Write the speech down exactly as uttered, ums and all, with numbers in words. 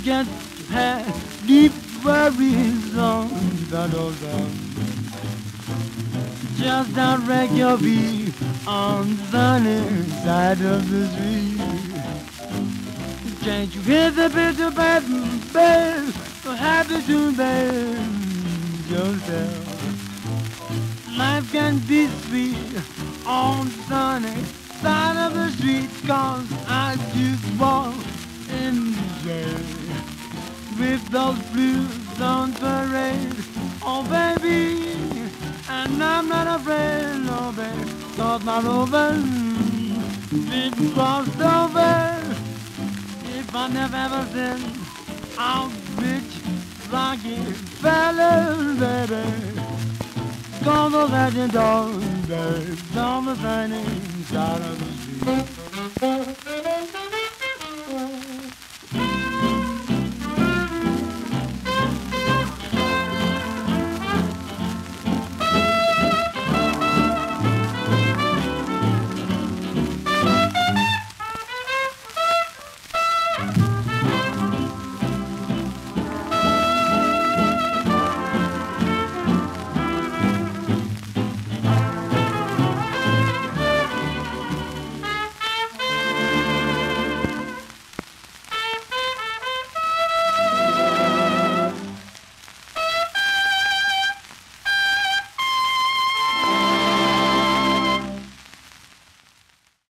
get had deep worries on that old town. Just direct your feet on the sunny side of the street. Can't you hear the picture, baby, baby? So happy to be yourself. Life can be sweet on the sunny side of the street, 'cause I just walk in the shade with those blues on parade. Oh baby, and I'm not afraid, no baby, 'cause my rover didn't cross over. If I never ever been out rich, rocky fellas, baby, call the legend of the on the sunny side of the street.